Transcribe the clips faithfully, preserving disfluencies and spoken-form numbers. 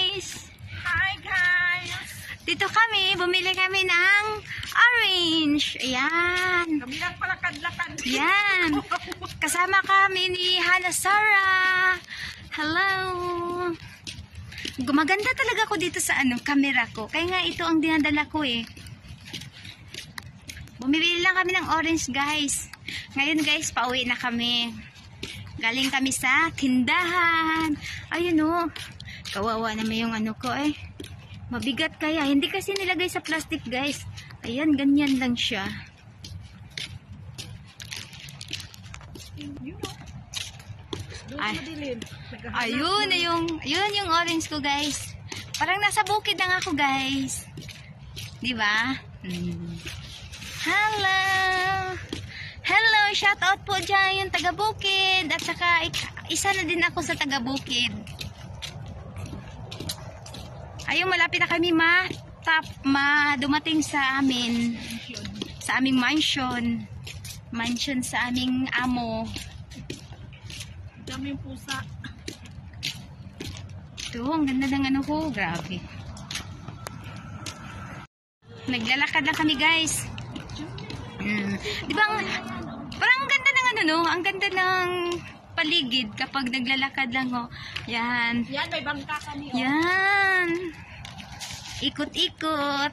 guys! Hi guys! Dito kami, bumili kami ng orange. Ayan. Kami lang palakad-lakad. Ayan. Kasama kami ni Hana Sarah. Hello. Gumaganda talaga ako dito sa ano, camera ko. Kaya nga ito ang dinadala ko eh. Bumili lang kami ng orange guys. Ngayon guys, pauwi na kami. Galing kami sa tindahan. Ayun o. Kawawa naman yung ano ko eh. Mabigat kaya. Hindi kasi nilagay sa plastic guys. Ayan, ganyan lang siya. Ay, ayun na yung, ayun yung orange ko guys. Parang nasa bukid lang ako guys. Diba? Hmm. Hello! Hello! Shout out po dyan yung taga-bukid. At saka isa na din ako sa taga-bukid. Ayun, malapit na kami ma-tap, ma-dumating sa amin. Sa aming mansion. Mansion sa aming amo. Daming pusa. Ito, ang ganda ng ano ko. Grabe. Naglalakad na kami guys. Hmm. Di ba, parang ang ganda ng ano no? Ang ganda ng paligid kapag naglalakad lang oh. Yan. Yan, may bangka kami. Oh. Yan. Ikot-ikot.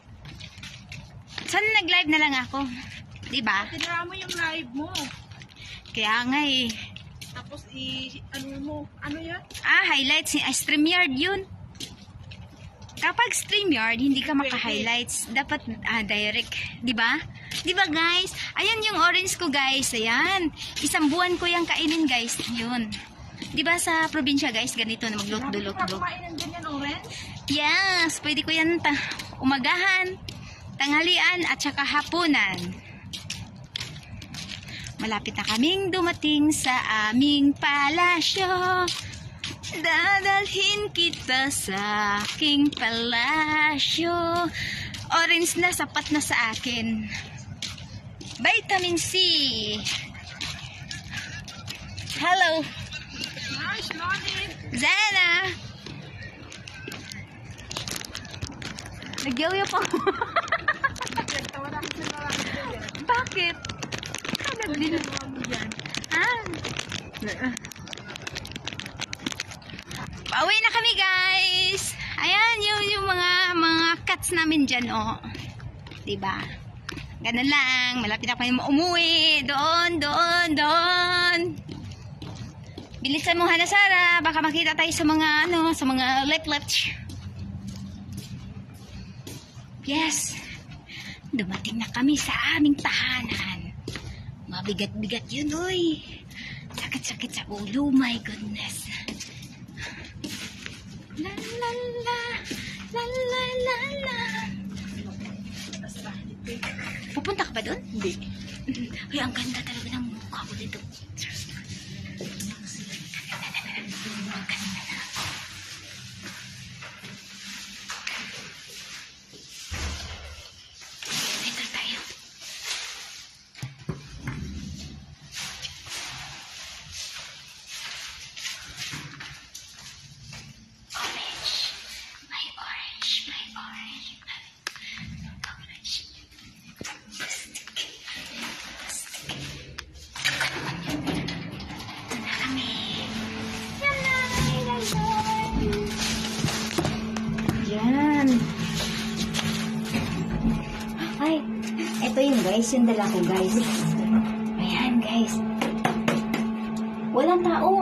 Sana nag-live na lang ako. Diba? Tinira mo yung live mo. Kaya nga eh. Tapos i ano mo, ano yan? Ah, highlights. Ah, StreamYard yun. Kapag StreamYard, hindi ka maka-highlights. Dapat ah, direct. Diba? Diba guys? Ayan yung orange ko guys. Ayan. Isang buwan ko yung kainin guys. Yun. Diba sa probinsya guys, ganito na maglot-dulot-dulot. Kumain ng ganyan orange? Yes. Pwede ko yan umagahan, tanghalian, at saka hapunan. Malapit na kaming dumating sa aming palasyo. Dadalhin kita sa aking palasyo. Orange na, sapat na sa akin. Vitamin C. Hello. Nice morning. Zana. Nagyaw-yaw pa ako. Bakit? Ah. Pauwi na kami guys. Ayan yung, yung mga mga cats namin dyan oh. Diba? Ganun lang. Malapit na kami umuwi. Doon, doon, doon. Bilisan mo Hana Sarah. Baka makita tayo sa mga ano, sa mga leplet. Yes. Dumating na kami sa aming tahanan. Mabigat-bigat yun, oy. Sakit-sakit sa ulo, my goodness. La la la, la la la la. Pupunta ka ba doon? Hindi. Ay, ang ganda talaga ng mukha ko dito. Ay, ito yung guys, yung dala ko guys. Ayan guys. Walang tao.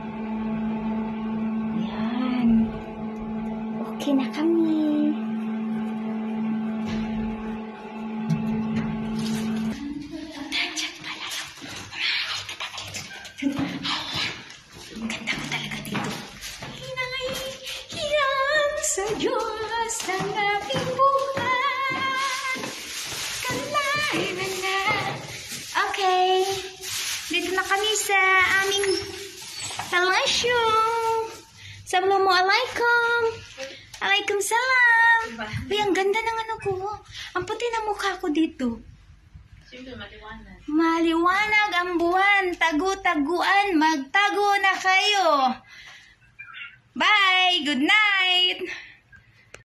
Ayan. Okay na kami. Nandiyan pala lang. Ang ganda ko talaga dito. Hinay, hirang sa Diyos ang aking buhay. Okay. Dito na kami sa aming palasyo. Assalamualaikum. Alaikum salam. Uy, ang ganda ng ano ko. Ang puti na mukha ko dito. Siyempre, maliwanag. Maliwanag ang buwan. Tagu-taguan. Magtago na kayo. Bye. Good night.